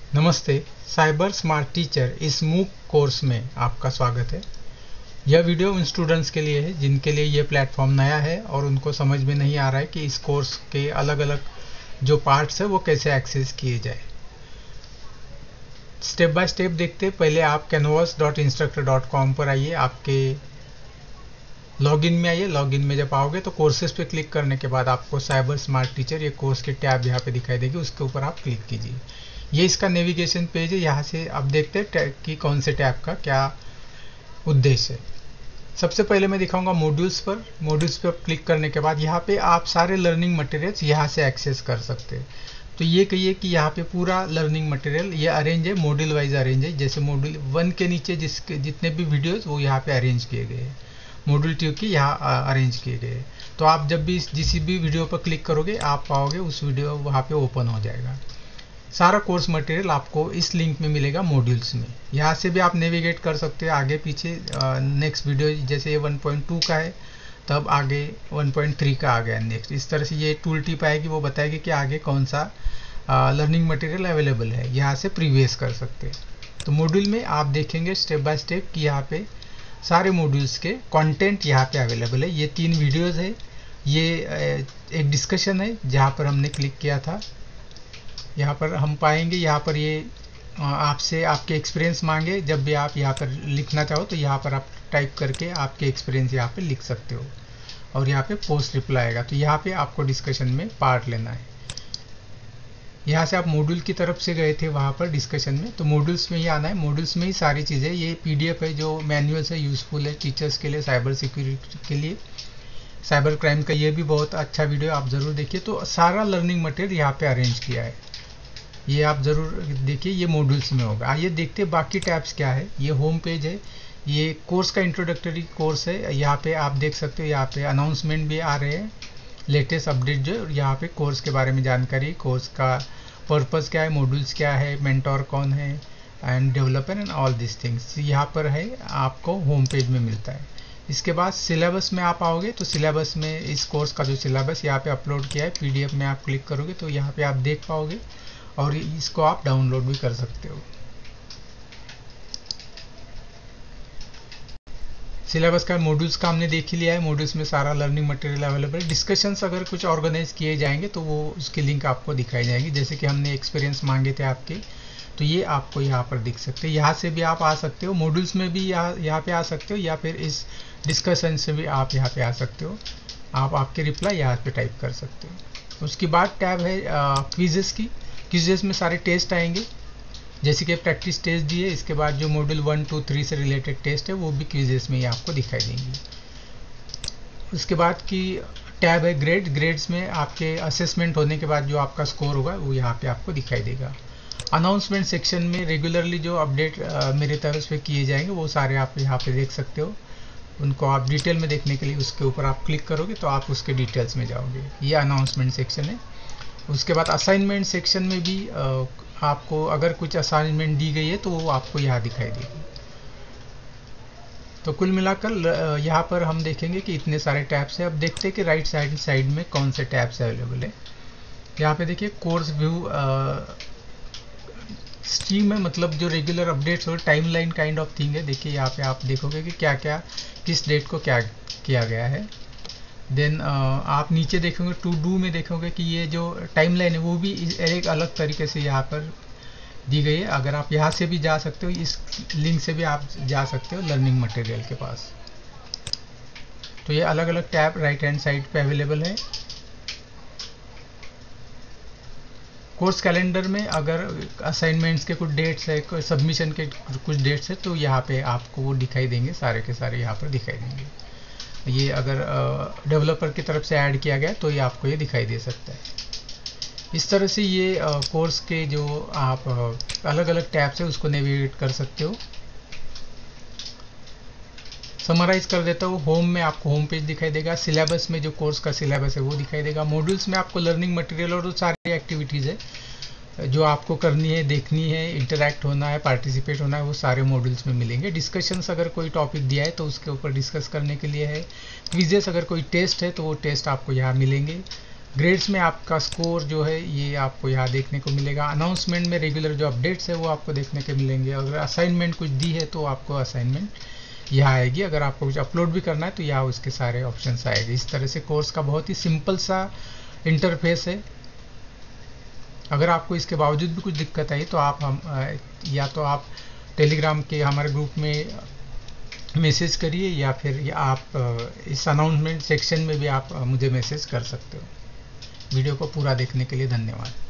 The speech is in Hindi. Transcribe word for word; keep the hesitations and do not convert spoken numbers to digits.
नमस्ते। साइबर स्मार्ट टीचर इस मूक कोर्स में आपका स्वागत है। यह वीडियो उन स्टूडेंट्स के लिए है जिनके लिए यह प्लेटफॉर्म नया है और उनको समझ में नहीं आ रहा है कि इस कोर्स के अलग अलग जो पार्ट्स है वो कैसे एक्सेस किए जाए। स्टेप बाय स्टेप देखते पहले आप canvas dot instructor dot com पर आइए। आपके लॉगिन में आइए। लॉगिन में जब आओगे तो कोर्सेज पे क्लिक करने के बाद आपको साइबर स्मार्ट टीचर ये कोर्स की टैब यहाँ पे दिखाई देगी, उसके ऊपर आप क्लिक कीजिए। ये इसका नेविगेशन पेज है। यहाँ से आप देखते हैं कि कौन से टैब का क्या उद्देश्य है। सबसे पहले मैं दिखाऊंगा मॉड्यूल्स पर। मॉड्यूल्स पर क्लिक करने के बाद यहाँ पे आप सारे लर्निंग मटेरियल्स यहाँ से एक्सेस कर सकते हैं। तो ये कहिए कि यहाँ पे पूरा लर्निंग मटेरियल ये अरेंज है, मॉड्यूल वाइज अरेंज है। जैसे मॉड्यूल वन के नीचे जिसके जितने भी वीडियोज वो यहाँ पे अरेंज किए गए हैं, मॉड्यूल टू की यहाँ अरेंज किए गए। तो आप जब भी जिस भी वीडियो पर क्लिक करोगे आप पाओगे उस वीडियो वहाँ पे ओपन हो जाएगा। सारा कोर्स मटेरियल आपको इस लिंक में मिलेगा मॉड्यूल्स में। यहाँ से भी आप नेविगेट कर सकते हैं आगे पीछे। नेक्स्ट वीडियो जैसे ये वन पॉइंट टू का है तब आगे वन पॉइंट थ्री का आ गया नेक्स्ट। इस तरह से ये टूल टिप आएगी, वो बताएगी कि आगे कौन सा लर्निंग मटेरियल अवेलेबल है। यहाँ से प्रीवियस कर सकते हैं। तो मॉड्यूल में आप देखेंगे स्टेप बाय स्टेप कि यहाँ पे सारे मॉड्यूल्स के कंटेंट यहाँ पे अवेलेबल है। ये तीन वीडियोस है, ये एक डिस्कशन है जहाँ पर हमने क्लिक किया था। यहाँ पर हम पाएंगे यहाँ पर ये आपसे आपके एक्सपीरियंस मांगे। जब भी आप यहाँ पर लिखना चाहो तो यहाँ पर आप टाइप करके आपके एक्सपीरियंस यहाँ पे लिख सकते हो और यहाँ पे पोस्ट रिप्लाई आएगा। तो यहाँ पे आपको डिस्कशन में पार्ट लेना है। यहाँ से आप मॉड्यूल की तरफ से गए थे वहाँ पर डिस्कशन में, तो मॉड्यूल्स में ही आना है। मॉड्यूल्स में ही सारी चीज़ें, ये पीडीएफ है जो मैनुअल्स है, यूजफुल है टीचर्स के लिए, साइबर सिक्योरिटी के लिए, साइबर क्राइम का ये भी बहुत अच्छा वीडियो आप ज़रूर देखिए। तो सारा लर्निंग मटेरियल यहाँ पे अरेंज किया है, ये आप ज़रूर देखिए। ये मॉड्यूल्स में होगा। आइए देखते हैं बाकी टैब्स क्या है। ये होम पेज है, ये कोर्स का इंट्रोडक्टरी कोर्स है। यहाँ पे आप देख सकते हो, यहाँ पे अनाउंसमेंट भी आ रहे हैं, लेटेस्ट अपडेट जो यहाँ पे कोर्स के बारे में जानकारी, कोर्स का पर्पज़ क्या है, मॉड्यूल्स क्या है, मेंटोर कौन है and developer and all this things यहाँ पर है, आपको होम पेज में मिलता है। इसके बाद सिलेबस में आप आओगे तो सिलेबस में इस कोर्स का जो सिलेबस यहाँ पे अपलोड किया है पीडीएफ में आप क्लिक करोगे तो यहाँ पे आप देख पाओगे और इसको आप डाउनलोड भी कर सकते हो। सिलेबस का मॉड्यूल्स का हमने देख ही लिया है। मॉड्यूल्स में सारा लर्निंग मटेरियल अवेलेबल है। डिस्कशंस अगर कुछ ऑर्गेनाइज किए जाएंगे तो वो उसकी लिंक आपको दिखाई जाएगी। जैसे कि हमने एक्सपीरियंस मांगे थे आपके, तो ये आपको यहाँ पर दिख सकते हैं। यहाँ से भी आप आ सकते हो, मॉड्यूल्स में भी यहाँ यहाँ पे आ सकते हो, या फिर इस डिस्कशन से भी आप यहाँ पे आ सकते हो। आप आपके रिप्लाई यहाँ पे टाइप कर सकते हो। उसके बाद टैब है क्विजेस की। क्विजेस में सारे टेस्ट आएंगे, जैसे कि प्रैक्टिस टेस्ट दिए। इसके बाद जो मॉड्यूल वन टू थ्री से रिलेटेड टेस्ट है वो भी क्विजेस में ही आपको दिखाई देंगी। उसके बाद की टैब है ग्रेड। ग्रेड्स में आपके असेसमेंट होने के बाद जो आपका स्कोर होगा वो यहाँ पे आपको दिखाई देगा। अनाउंसमेंट सेक्शन में रेगुलरली जो अपडेट मेरे तरफ से किए जाएंगे वो सारे आप यहाँ पे देख सकते हो। उनको आप डिटेल में देखने के लिए उसके ऊपर आप क्लिक करोगे तो आप उसके डिटेल्स में जाओगे। ये अनाउंसमेंट सेक्शन है। उसके बाद असाइनमेंट सेक्शन में भी आपको अगर कुछ असाइनमेंट दी गई है तो वो आपको यहाँ दिखाई देगी। तो कुल मिलाकर यहाँ पर हम देखेंगे कि इतने सारे टैब्स हैं। अब देखते हैं कि राइट साइड साइड में कौन से टैब्स अवेलेबल है। यहाँ पे देखिए कोर्स व्यू स्ट्रीम है, मतलब जो रेगुलर अपडेट्स हो, टाइमलाइन काइंड ऑफ थिंग है। देखिए यहाँ पे आप देखोगे कि क्या क्या किस डेट को क्या किया गया है। देन uh, आप नीचे देखोगे टू डू में देखोगे कि ये जो टाइमलाइन है वो भी एक अलग तरीके से यहाँ पर दी गई है। अगर आप यहाँ से भी जा सकते हो, इस लिंक से भी आप जा सकते हो लर्निंग मटेरियल के पास। तो ये अलग अलग टैब राइट हैंड साइड पे अवेलेबल है। कोर्स कैलेंडर में अगर असाइनमेंट्स के कुछ डेट्स है, सबमिशन के कुछ डेट्स है, तो यहाँ पे आपको वो दिखाई देंगे, सारे के सारे यहाँ पर दिखाई देंगे। ये अगर डेवलपर की तरफ से ऐड किया गया तो ये आपको ये दिखाई दे सकता है। इस तरह से ये कोर्स के जो आप अलग अलग टैब्स है उसको नेविगेट कर सकते हो। समराइज कर देता हूँ। होम में आपको होम पेज दिखाई देगा। सिलेबस में जो कोर्स का सिलेबस है वो दिखाई देगा। मॉड्यूल्स में आपको लर्निंग मटेरियल और सारी एक्टिविटीज़ है जो आपको करनी है, देखनी है, इंटरैक्ट होना है, पार्टिसिपेट होना है, वो सारे मॉड्यूल्स में मिलेंगे। डिस्कशंस अगर कोई टॉपिक दिया है तो उसके ऊपर डिस्कस करने के लिए है। क्विजेस अगर कोई टेस्ट है तो वो टेस्ट आपको यहाँ मिलेंगे। ग्रेड्स में आपका स्कोर जो है ये आपको यहाँ देखने को मिलेगा। अनाउंसमेंट में रेगुलर जो अपडेट्स है वो आपको देखने को मिलेंगे। अगर असाइनमेंट कुछ दी है तो आपको असाइनमेंट यहाँ आएगी। अगर आपको कुछ अपलोड भी करना है तो यहाँ उसके सारे ऑप्शंस आएंगे। इस तरह से कोर्स का बहुत ही सिंपल सा इंटरफेस है। अगर आपको इसके बावजूद भी कुछ दिक्कत आई तो आप हम या तो आप टेलीग्राम के हमारे ग्रुप में मैसेज करिए या फिर या आप इस अनाउंसमेंट सेक्शन में भी आप मुझे मैसेज कर सकते हो। वीडियो को पूरा देखने के लिए धन्यवाद।